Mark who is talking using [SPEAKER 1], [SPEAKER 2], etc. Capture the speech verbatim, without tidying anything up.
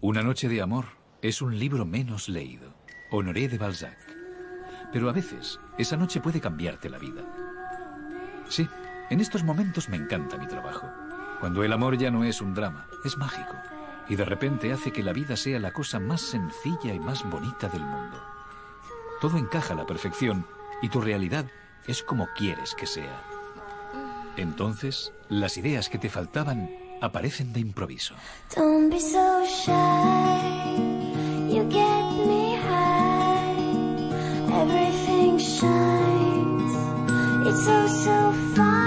[SPEAKER 1] Una noche de amor es un libro menos leído. Honoré de Balzac. Pero a veces, esa noche puede cambiarte la vida. Sí, en estos momentos me encanta mi trabajo. Cuando el amor ya no es un drama, es mágico. Y de repente hace que la vida sea la cosa más sencilla y más bonita del mundo. Todo encaja a la perfección y tu realidad es como quieres que sea. Entonces, las ideas que te faltaban aparecen de improviso.
[SPEAKER 2] Don't be so shy, you get me high, everything shines, it's so so fine.